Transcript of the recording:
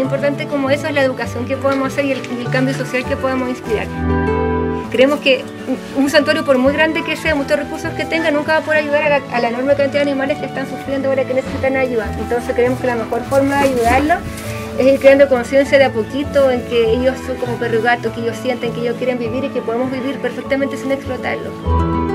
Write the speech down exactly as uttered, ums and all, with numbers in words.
importante como eso es la educación que podemos hacer y el, y el cambio social que podemos inspirar. Creemos que un santuario, por muy grande que sea, muchos recursos que tenga, nunca va a poder ayudar a la, a la enorme cantidad de animales que están sufriendo ahora, que necesitan ayuda. Entonces creemos que la mejor forma de ayudarlos es ir creando conciencia de a poquito en que ellos son como perros y gatos, que ellos sienten que ellos quieren vivir y que podemos vivir perfectamente sin explotarlos.